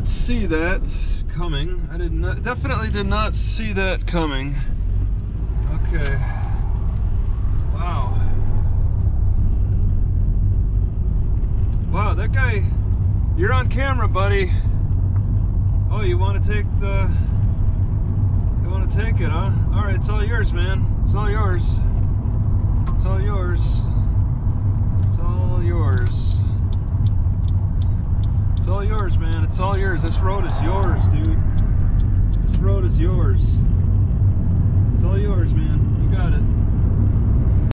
not see that coming. I did not, definitely did not see that coming. Okay. Wow. Wow, that guy, you're on camera, buddy. Oh, you want to take the, you want to take it, huh? All right, it's all yours, man. It's all yours. It's all yours. It's all yours. It's all yours, man. It's all yours. This road is yours, dude. This road is yours. It's all yours, man. You got it.